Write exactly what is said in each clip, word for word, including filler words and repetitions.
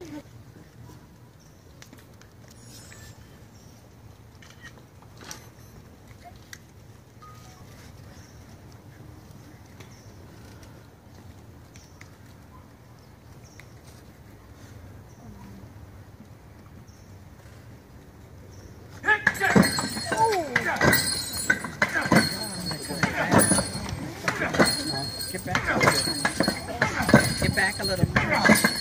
Get back a little. Get back a little more.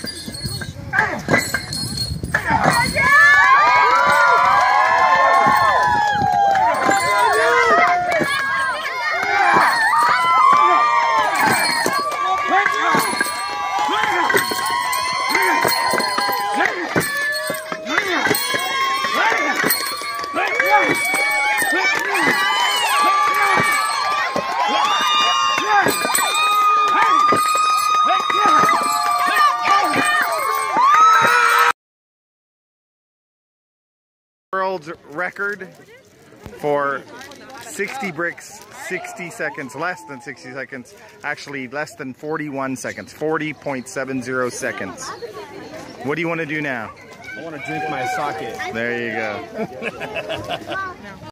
World record for sixty bricks, sixty seconds, less than sixty seconds, actually less than forty-one seconds, forty point seven zero seconds. What do you want to do now? I want to drink my sake. There you go.